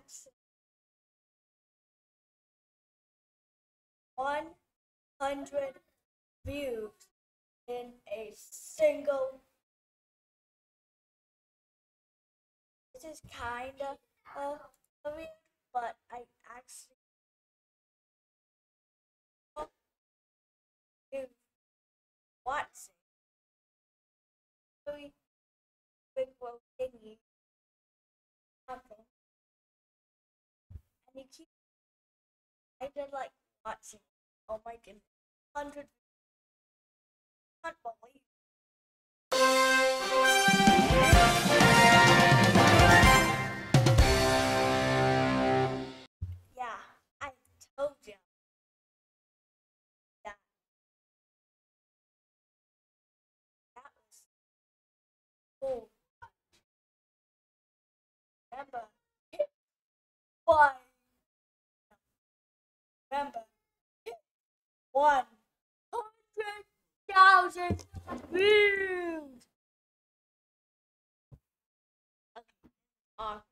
100 views in a single. This is kinda weird, but I actually do watching really big thingy something, and you keep. I did like watching. Oh my goodness, 100. Can't believe. Yeah, I told you that that was cool. Remember, one. Remember, 100,000 views. Okay.